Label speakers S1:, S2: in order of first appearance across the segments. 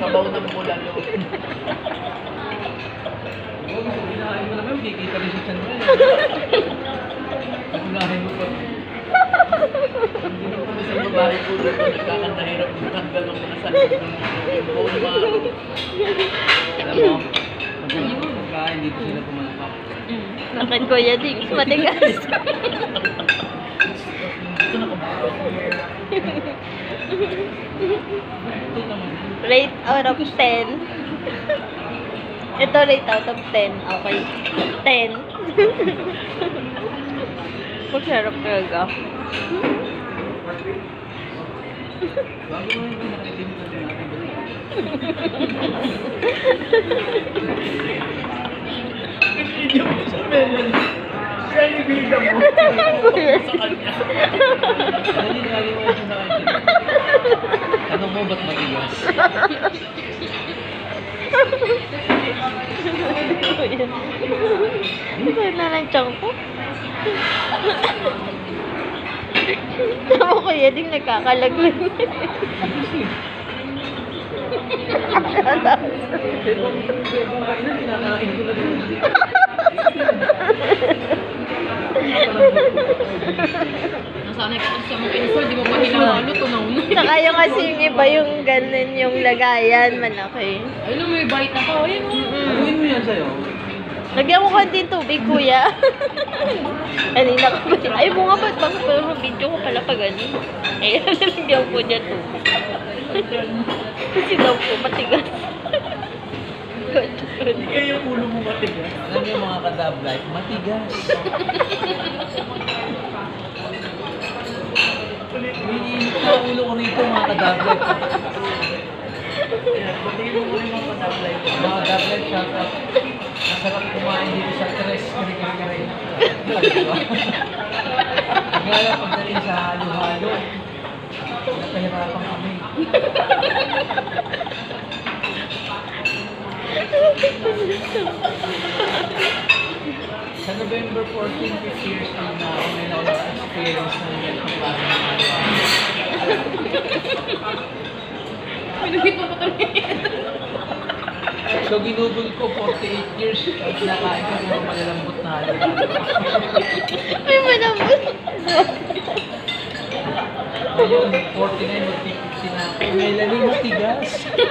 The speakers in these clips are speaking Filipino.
S1: Sabaw ng bulalo. Hinahain mo naman, kikita rin si Chandra. Hinahain mo pa. Hindi mo kami sa babae ko doon, nagkakantahirap ng tanggal ng mga salita ng buong maro. Alam mo, pagkain dito sila pumalakap.
S2: Bakit kuya Dings? Matigas.
S1: Ito na ito naman.
S2: Rate out of 10. Ito rate out of 10. Okay. 10. Masarap talaga.
S1: Bago mo yung nakitim ko din natin. Video mo sa melon. Siya yung bida mo. Sa kanya. Naniniwala mo sa kanya. Ano mo, ba't matigas?
S2: Ito na lang tiyang ko. Tama kuya Ding nagkakalaglag.
S3: Nasanay ka kasi sa mga insert, di ba pa hinahalo, tunaw na.
S2: Saka yung kasi yung iba yung ganun yung lagayan, malaki.
S3: Ayun, may bite na pa. Ayun,
S1: Gawin mo yan sa'yo.
S2: Lagyan mo konting tubig, kuya. Kanina ka ba? Ay, mo nga ba't bang pero video ko pala pa ganun? Eh, nalagyan po niya tubig. Kasi daw po, matigas.
S1: Hindi kayo yung ulo mo matigas. Alam niyo mga ka-dab life, matigas. Umiinit na ulo ko rito mga ka-dab life. Batiin mo ulit mga ka-dab life. Mga dab life, shout out. Masarap kumain dito sa tres. Kari-kari-kari. Naglalap pagdating sa halo-halo. Napahirapan kami. Sa November 14, 50 years old na ako, may experience na yung klase ng halo-halo.
S3: Pinagit mo pa tuloy.
S1: So ginugol ko 48 years at nakain ko ng malalambot na halo-halo.
S2: May malambot.
S1: Ngayon, 49 mag-50 na ako. Melanie, matigas.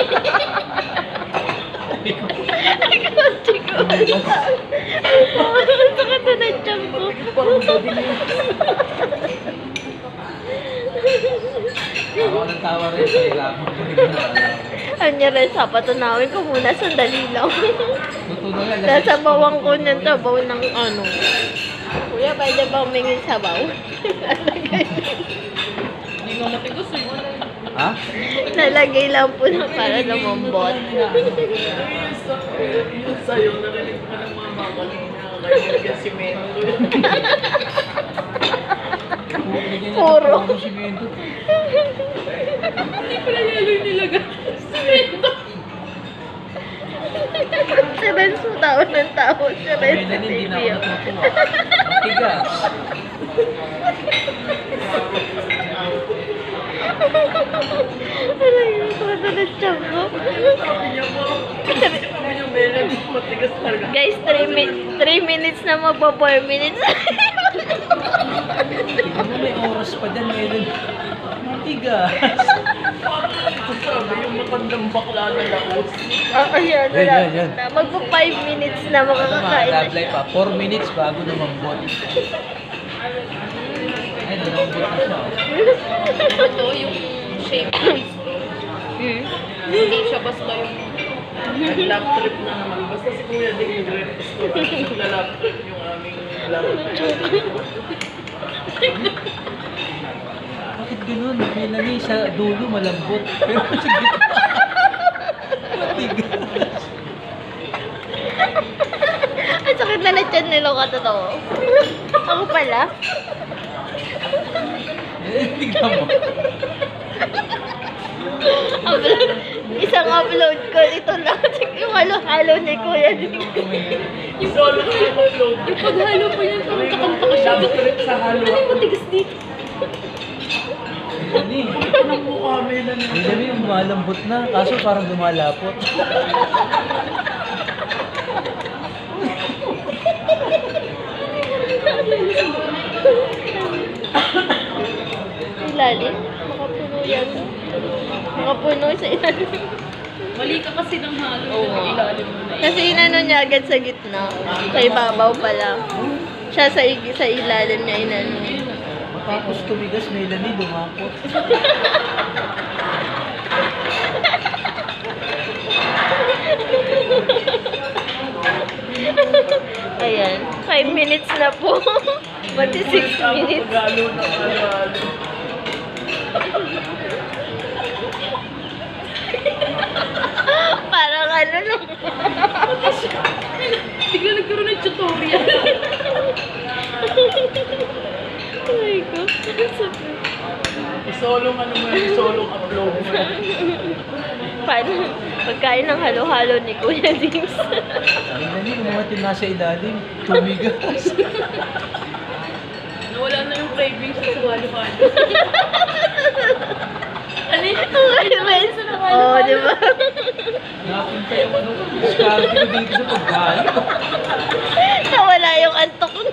S2: Ay, kasi ko. Sakit na ng tiyan ko.
S1: Parang gabi na yun. Ako ng tawa rin sa ilapon ko rin na alam.
S2: Anya rin, patunawin ko muna, sandali lang.
S1: Tutunan nga.
S2: Nasa bawang ko ng tabaw ng ano. Kuya, pwede ba humingin sabaw?
S3: Hindi nga matigas eh.
S1: Ha?
S2: Nalagay lang po na para lumambot.
S1: Yung sa'yo, narinig ka ng mga kanina. Kaya nilagyan simento.
S2: Puro.
S1: Simento.
S3: Hindi pala yelo yung nilaga. Simento.
S2: Si Renz mo tao ng tao. Si Renz sa
S1: Hindi na
S2: TV.
S1: ako natutuwa. Matigas.
S2: Aray, sakit na ng tiyan ko.
S1: Sabi niya mo, sabi niya Melanie, matigas talaga.
S2: Guys, 3 minutes na magpa 4 minutes.
S1: Tignan mo, may oras pa dyan, Melanie. Matigas. Sabi yung matandang bakla na laos.
S2: Ayan,
S1: Yan.
S2: magpa 5 minutes na makakakain na
S1: Mga pa, 4 minutes bago lumambot. Ay, lumambot na siya.
S3: Ito yung shape is hindi siya basta yung
S1: Nag-lap trip na naman. Basta si Kuya Ding nag-request ko. Nag-lap trip yung aming lap trip. Bakit ganun? Melanie, sa dulo malambot. Pero sa gitna, matigas.
S2: Ang sakit na lang tiyan nila ka totoo. Ako pala.
S1: Tignan mo.
S2: Isang upload ko, ito lang. Yung halo-halo ni Kuya Ding.
S1: Yung solo ko yung upload.
S3: yung paghalo po yan, parang kakanta ka siya.
S1: Lap trip sa halo.
S3: Ano yung matigas dito?
S1: Melanie. Ang mukha may na
S4: Hindi namin yung malambot na, kaso parang lumalapot.
S2: Ilalim? Makapuno yan. Makapuno sa ilalim.
S3: Mali ka kasi ng halo.
S2: Oo.
S3: Ilalim mo na yun.
S2: Kasi inano niya agad sa gitna. Sa ibabaw pala. Siya sa ilalim niya inano.
S4: Matapos tumigas, may lani, lumapot.
S2: Ayan. 5 minutes na po. Mati 6 minutes.
S1: Galo na halo-halo.
S2: Parang ano lang.
S3: Bigla nagkaroon ng tutorial.
S2: Oh my God.
S1: Isolong ano mo yan, isolong upload mo yan.
S2: Paano? Pagkain ng halo-halo ni Kuya Dings.
S4: May lani, umatin nasa ilalim, tumigas.
S3: Nawala na yung cravings sa halo-halo. Ano yun?
S2: Oo, di ba?
S4: Napunta yung ano, discarte ko dito sa pagkain.
S2: Nawala yung antok ko.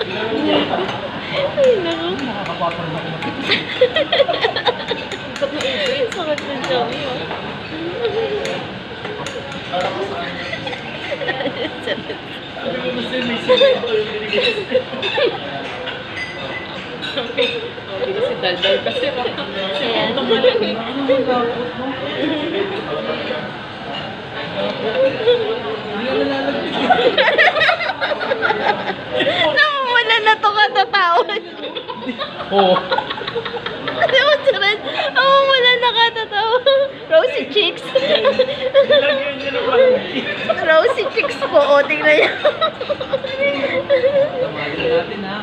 S2: Ay, naku.
S4: Nakakapatang na ako.
S2: Sakit na siya.
S1: Sabi mo kasi may simento yung binigay.
S3: Okay. Okay, kasi daldal kasi.
S2: Ayan.
S4: Ano malapot mo? Hindi ka nalalagay.
S2: Namumula na to katatawan.
S4: Oo.
S2: Ano mo sunod? Namumula na katatawan. Rosy Chicks.
S1: Nilagyan niya ng pancake.
S2: Rosy Chicks po. O, tingnan niya.
S4: Tamagan natin ha.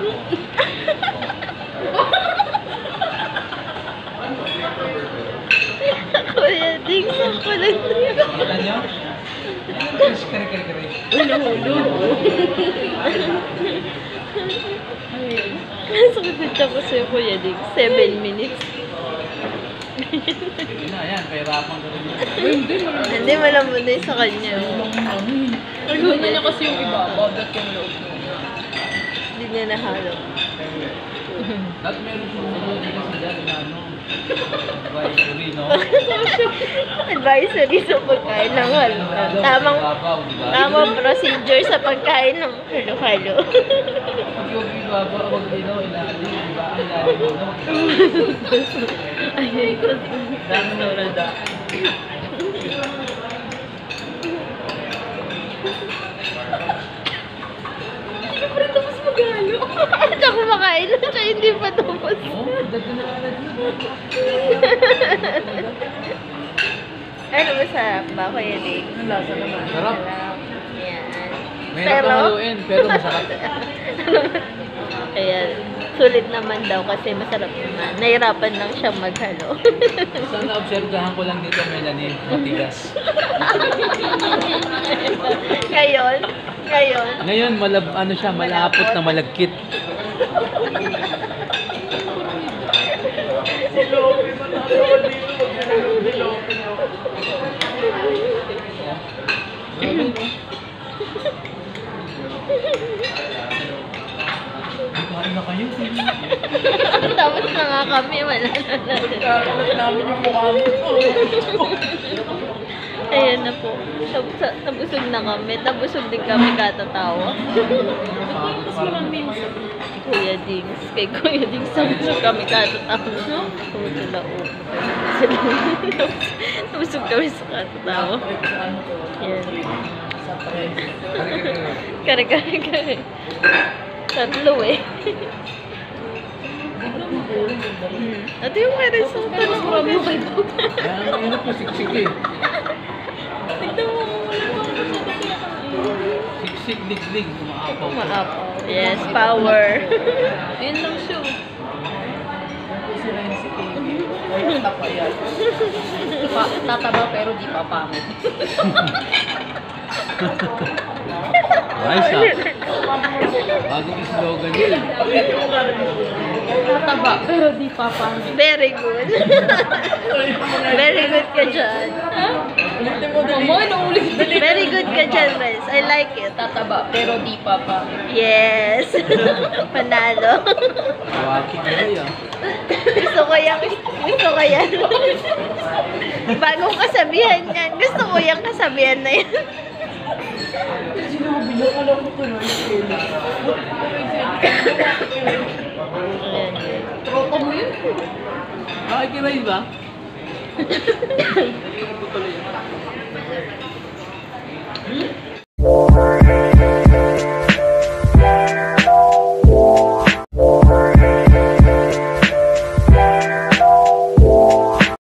S2: Kuya Dings, ang kulit.
S4: Kita niyo? Kare.
S3: Uy, nahulog.
S2: Sakit na siya po sa'yo, Kuya Dings. 7 minutes.
S4: Yun na, yan. Pahirapan ka rin.
S2: Hindi, malambot na yun sa kanya.
S3: Ano na niya kasi yung ibabaw. Ba't yung loob mo?
S2: Hindi niya nahalo.
S4: At meron po kasi dyan na ano, advisory, no?
S2: Advisory sa pagkain ng halo. Tamang procedure sa pagkain ng halo-halo.
S4: Pag yung ibaba, wag dito, ilalim, diba? Ang ilalim mo, no?
S2: Ayun ko.
S1: Dami na rada.
S3: Siyempre, tapos mag-halo.
S2: Siya kumakain na siya, hindi pa tapos.
S4: Oo, dagdag na lalagyan.
S2: Ano masarap ba, Kuya Ding?
S1: Ang lasa naman.
S4: Sarap.
S2: Yan.
S4: Mahirap na haluin, pero masarap.
S2: Ayan. Sulit naman daw kasi masarap naman. Nahirapan lang siya maghalo.
S4: Sa naobserbahan ko lang dito, Melanie, matigas.
S2: Ngayon,
S4: Ngayon, ano siya, malapot na malagkit.
S1: Si Lopi, matatawa dito. Pag ginagawa ni Lopi.
S4: Kain na kayo.
S2: tapos na nga kami, wala na natin.
S1: Kakalat namin yung mukha mo.
S2: Ayan na po. Nabusog na kami. Nabusog din kami katatawa.
S3: Tapos walang minsan.
S2: Kuya Dings. Kay Kuya Dings, nabusog kami katatawa. Pumunta na upo. Nabusog kami sa katatawa. Ayan. Kare. Tatlo eh. Ito yung meron sa
S3: Mas marami yung kayo.
S4: Kaya ang hirap yung siksik eh.
S3: Tignan mo, wala pa ako sa
S4: Siksik, liglig, umaapaw.
S2: Maapaw. Yes, power.
S3: Ayun lang siya.
S1: Sila yung si Kimi. Kaya tapayan.
S3: Tataba pero di pa pangit.
S4: Nice ah. Bagong slogan yun.
S1: Pag-ito mo ka rin.
S3: Tataba, pero di papangit.
S2: Very good. Very good ka dyan.
S3: Mo, inuulit.
S2: Very good ka dyan, Renz. I like it.
S3: Tataba, pero di papangit.
S2: Yes. Panalo.
S4: Waki ka rin ah.
S2: Gusto ko yan. Bagong kasabihan yan. Gusto ko yung kasabihan na yan.
S1: Sinabi na, alam ko ko na
S3: Tropa mo yun.
S1: Bakit ka rin ba?